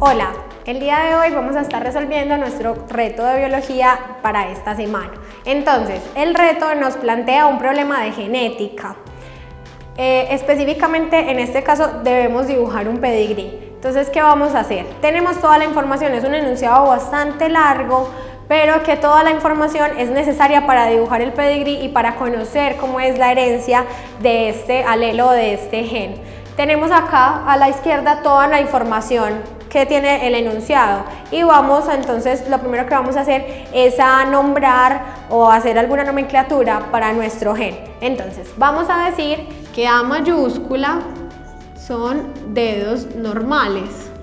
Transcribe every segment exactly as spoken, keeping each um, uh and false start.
Hola, el día de hoy vamos a estar resolviendo nuestro reto de biología para esta semana. Entonces, el reto nos plantea un problema de genética. Eh, específicamente, en este caso, debemos dibujar un pedigrí. Entonces, ¿qué vamos a hacer? Tenemos toda la información, es un enunciado bastante largo, pero que toda la información es necesaria para dibujar el pedigrí y para conocer cómo es la herencia de este alelo, de este gen. Tenemos acá a la izquierda toda la información que tiene el enunciado y vamos a, entonces lo primero que vamos a hacer es a nombrar o hacer alguna nomenclatura para nuestro gen. Entonces vamos a decir que A mayúscula son dedos normales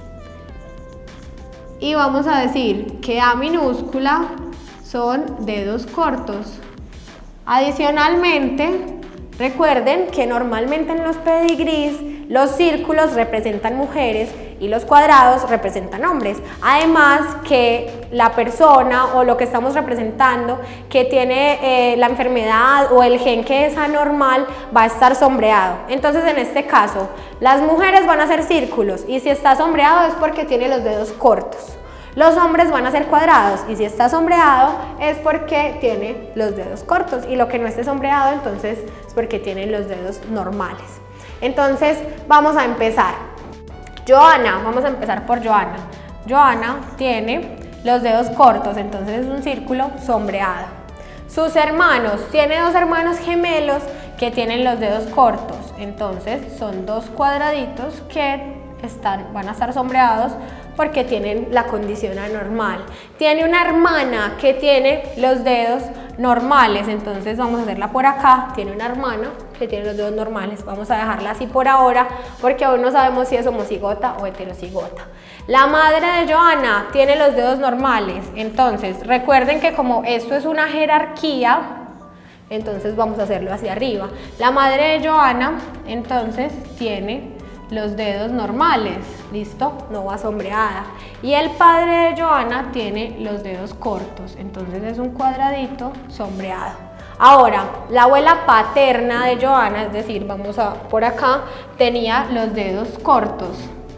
y vamos a decir que A minúscula son dedos cortos. Adicionalmente, recuerden que normalmente en los pedigrís los círculos representan mujeres y los cuadrados representan hombres. Además que la persona o lo que estamos representando que tiene eh, la enfermedad o el gen que es anormal va a estar sombreado. Entonces en este caso las mujeres van a hacer círculos y si está sombreado es porque tiene los dedos cortos. Los hombres van a ser cuadrados y si está sombreado es porque tiene los dedos cortos y lo que no esté sombreado entonces es porque tiene los dedos normales. Entonces vamos a empezar. Joana, vamos a empezar por Joana. Joana tiene los dedos cortos, entonces es un círculo sombreado. Sus hermanos, tiene dos hermanos gemelos que tienen los dedos cortos, entonces son dos cuadraditos que están, van a estar sombreados porque tienen la condición anormal. Tiene una hermana que tiene los dedos normales, entonces vamos a hacerla por acá. Tiene una hermana que tiene los dedos normales, vamos a dejarla así por ahora porque aún no sabemos si es homocigota o heterocigota. La madre de Joana tiene los dedos normales, entonces recuerden que como esto es una jerarquía, entonces vamos a hacerlo hacia arriba. La madre de Joana entonces tiene los dedos normales, listo, no va sombreada. Y el padre de Joana tiene los dedos cortos, entonces es un cuadradito sombreado. Ahora, la abuela paterna de Joana, es decir, vamos a por acá, tenía los dedos cortos.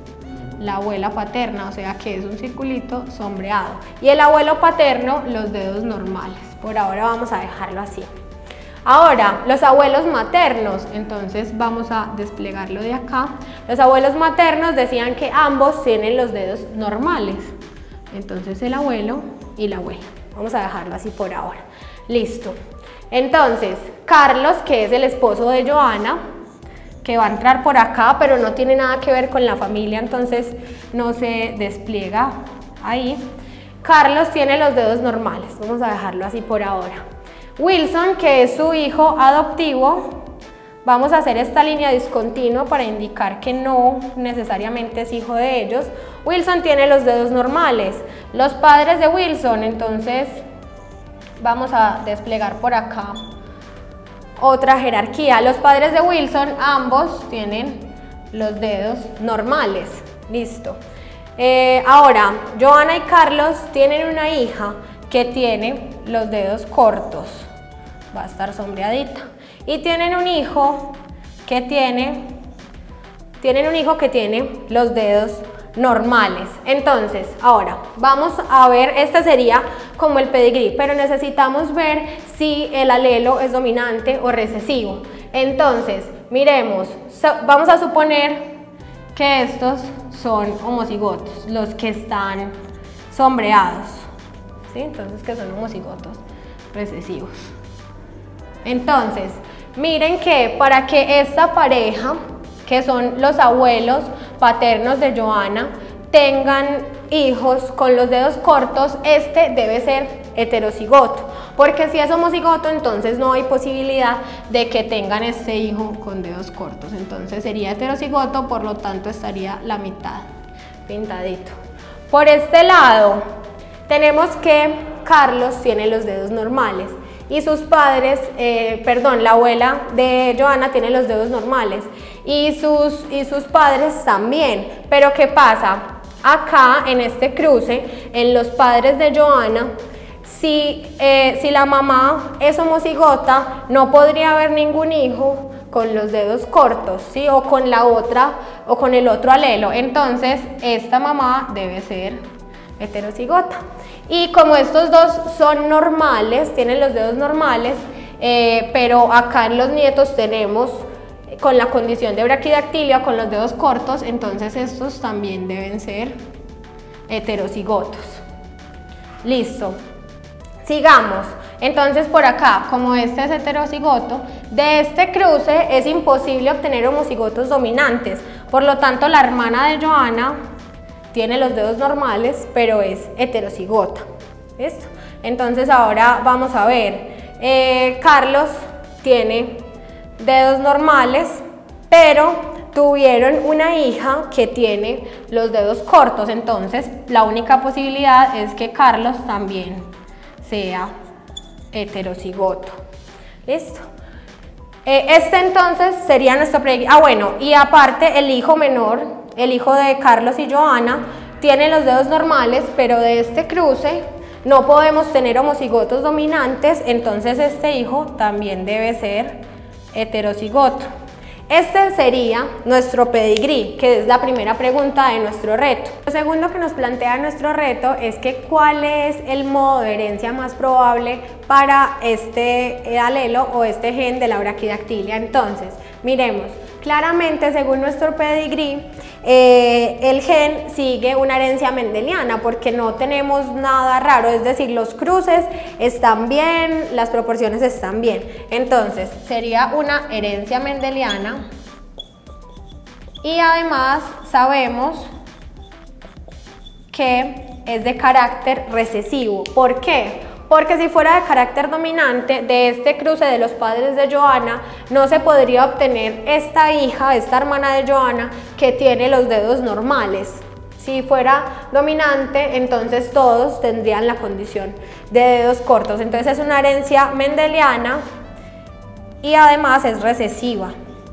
La abuela paterna, o sea que es un circulito sombreado. Y el abuelo paterno, los dedos normales. Por ahora vamos a dejarlo así. Ahora, los abuelos maternos, entonces vamos a desplegarlo de acá. Los abuelos maternos decían que ambos tienen los dedos normales. Entonces el abuelo y la abuela. Vamos a dejarlo así por ahora. Listo. Entonces, Carlos, que es el esposo de Joana, que va a entrar por acá, pero no tiene nada que ver con la familia, entonces no se despliega ahí. Carlos tiene los dedos normales. Vamos a dejarlo así por ahora. Wilson, que es su hijo adoptivo, vamos a hacer esta línea discontinua para indicar que no necesariamente es hijo de ellos. Wilson tiene los dedos normales. Los padres de Wilson, entonces vamos a desplegar por acá otra jerarquía. Los padres de Wilson, ambos tienen los dedos normales. Listo. Eh, ahora, Joana y Carlos tienen una hija que tiene los dedos cortos, va a estar sombreadita, y tienen un hijo que tiene tienen un hijo que tiene los dedos normales. Entonces, ahora vamos a ver, este sería como el pedigrí, pero necesitamos ver si el alelo es dominante o recesivo. Entonces, miremos, vamos a suponer que estos son homocigotos, los que están sombreados. ¿Sí? Entonces que son homocigotos recesivos. Entonces, miren que para que esta pareja, que son los abuelos paternos de Joana, tengan hijos con los dedos cortos, este debe ser heterocigoto, porque si es homocigoto entonces no hay posibilidad de que tengan este hijo con dedos cortos, entonces sería heterocigoto, por lo tanto estaría la mitad pintadito. Por este lado tenemos que Carlos tiene los dedos normales y sus padres, eh, perdón, la abuela de Joana tiene los dedos normales y sus, y sus padres también. Pero ¿qué pasa? Acá en este cruce, en los padres de Joana, si, eh, si la mamá es homocigota, no podría haber ningún hijo con los dedos cortos, ¿sí? O con la otra, o con el otro alelo. Entonces, esta mamá debe ser heterocigota. Y como estos dos son normales, tienen los dedos normales, eh, pero acá en los nietos tenemos con la condición de braquidactilia, con los dedos cortos, entonces estos también deben ser heterocigotos. Listo. Sigamos. Entonces por acá, como este es heterocigoto, de este cruce es imposible obtener homocigotos dominantes. Por lo tanto, la hermana de Johanna tiene los dedos normales, pero es heterocigota. ¿Listo? Entonces ahora vamos a ver. Eh, Carlos tiene dedos normales, pero tuvieron una hija que tiene los dedos cortos. Entonces la única posibilidad es que Carlos también sea heterocigoto. ¿Listo? Eh, este entonces sería nuestro pre... Ah, bueno, y aparte el hijo menor, el hijo de Carlos y Johanna, tiene los dedos normales, pero de este cruce no podemos tener homocigotos dominantes, entonces este hijo también debe ser heterocigoto. Este sería nuestro pedigrí, que es la primera pregunta de nuestro reto. Lo segundo que nos plantea nuestro reto es que cuál es el modo de herencia más probable para este alelo o este gen de la braquidactilia. Entonces, miremos, claramente según nuestro pedigrí, eh, el gen sigue una herencia mendeliana porque no tenemos nada raro, es decir, los cruces están bien, las proporciones están bien. Entonces, sería una herencia mendeliana y además sabemos que es de carácter recesivo. ¿Por qué? Porque si fuera de carácter dominante, de este cruce de los padres de Johanna, no se podría obtener esta hija, esta hermana de Johanna, que tiene los dedos normales. Si fuera dominante, entonces todos tendrían la condición de dedos cortos. Entonces es una herencia mendeliana y además es recesiva.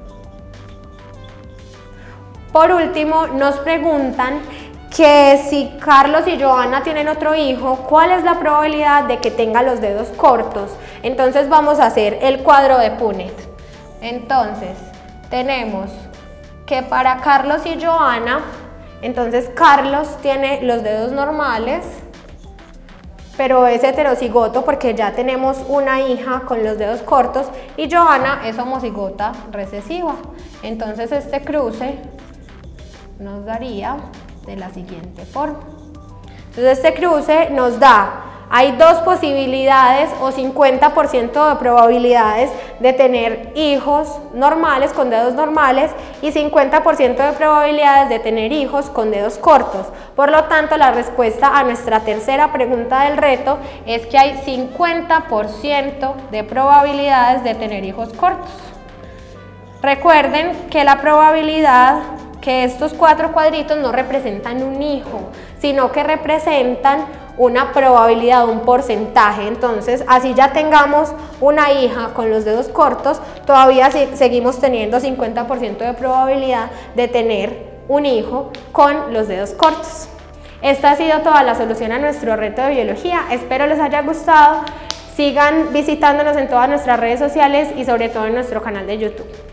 Por último, nos preguntan que si Carlos y Johanna tienen otro hijo, ¿cuál es la probabilidad de que tenga los dedos cortos? Entonces vamos a hacer el cuadro de Punnett. Entonces tenemos que para Carlos y Johanna, entonces Carlos tiene los dedos normales, pero es heterocigoto porque ya tenemos una hija con los dedos cortos, y Johanna es homocigota recesiva. Entonces este cruce nos daría de la siguiente forma. Entonces este cruce nos da, hay dos posibilidades o cincuenta por ciento de probabilidades de tener hijos normales con dedos normales y cincuenta por ciento de probabilidades de tener hijos con dedos cortos. Por lo tanto, la respuesta a nuestra tercera pregunta del reto es que hay cincuenta por ciento de probabilidades de tener hijos cortos. Recuerden que la probabilidad que estos cuatro cuadritos no representan un hijo, sino que representan una probabilidad, un porcentaje. Entonces, así ya tengamos una hija con los dedos cortos, todavía seguimos teniendo cincuenta por ciento de probabilidad de tener un hijo con los dedos cortos. Esta ha sido toda la solución a nuestro reto de biología. Espero les haya gustado. Sigan visitándonos en todas nuestras redes sociales y sobre todo en nuestro canal de YouTube.